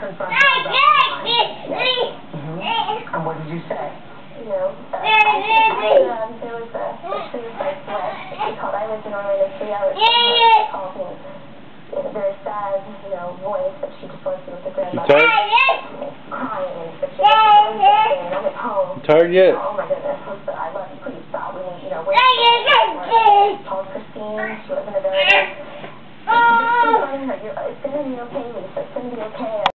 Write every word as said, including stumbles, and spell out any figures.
confront her about the line. Mm-hmm. And what did you say? You know, uh, I think um, there was a, a suicide threat. She called. I lived in Orlando three hours from her. She called me in a very sad, you know, voice that she just wants to be with her grandmother. Crying and such a and I'm at home. Tired yet? Oh my goodness, listen, I love you, please stop. We need, you know, we're called Christine. She wasn't available. It's going to be okay, Lisa. It's going to be okay.